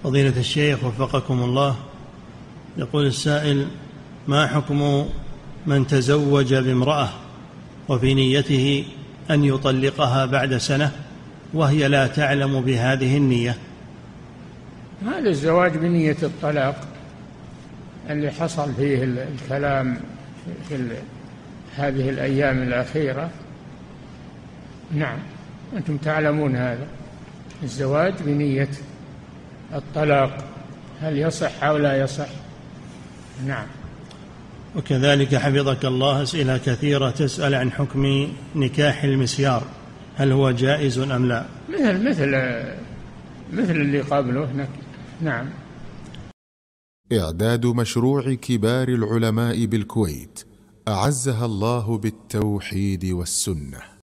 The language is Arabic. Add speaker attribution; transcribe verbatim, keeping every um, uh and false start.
Speaker 1: فضيلة الشيخ وفقكم الله، يقول السائل: ما حكم من تزوج بامرأة وفي نيته أن يطلقها بعد سنة وهي لا تعلم بهذه النية؟
Speaker 2: هذا الزواج بنية الطلاق اللي حصل فيه الكلام في هذه الأيام الأخيرة. نعم، أنتم تعلمون هذا الزواج بنية الطلاق، هل يصح أو لا يصح؟ نعم.
Speaker 1: وكذلك حفظك الله أسئلة كثيرة تسأل عن حكم نكاح المسيار، هل هو جائز أم لا؟
Speaker 2: مثل مثل مثل اللي قبله. نعم.
Speaker 3: إعداد مشروع كبار العلماء بالكويت أعزها الله بالتوحيد والسنة.